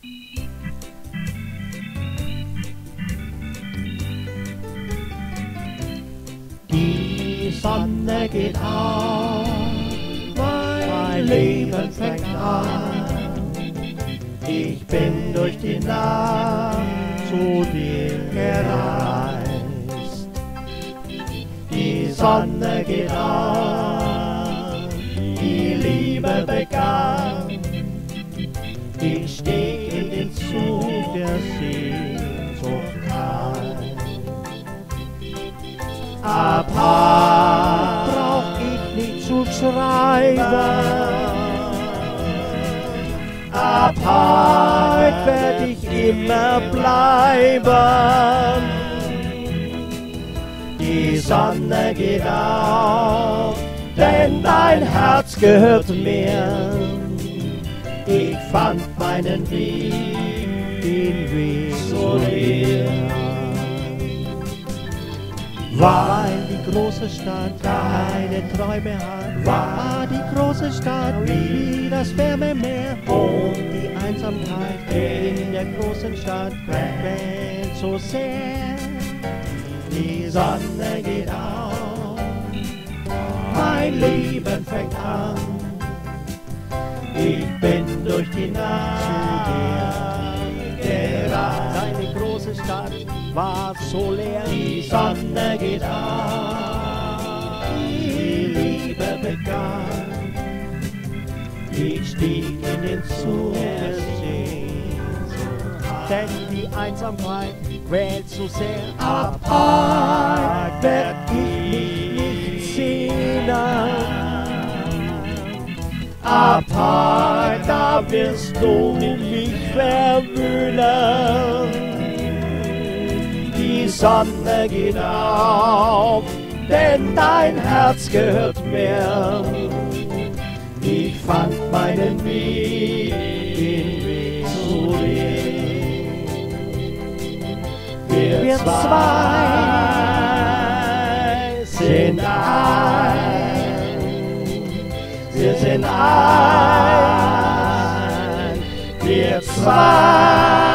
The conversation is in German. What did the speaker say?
Die Sonne geht auf, mein Leben fängt an. Ich bin durch die Nacht zu dir gereist. Die Sonne geht auf, die Liebe begann. Ich stieg in den Zug der Sehnsucht ein. Apart brauch ich nicht zu schreiben, apart werd ich immer bleiben. Die Sonne geht auf, denn dein Herz gehört mir. Ich fand meinen Weg, den Weg zu dir. Weil die große Stadt keine Träume hat, war die große Stadt wie das Wärmemeer. Und die Einsamkeit in der großen Stadt quält so sehr. Die Sonne geht auf, mein Leben fängt an. Ich bin durch die Nacht gerannt. Deine große Stadt war so leer. Die Sonne geht auf, die Liebe begann. Ich stieg in den Zug der Sehnsucht ein. Denn die Einsamkeit quält so sehr. Apart werd ich nicht sehnen. Apart, da wirst du mich verwöhnen. Die Sonne geht auf, denn dein Herz gehört mir. Ich fand meinen Weg, den Weg zu dir. Wir zwei sind ein. Wir sind ein, wir zwei.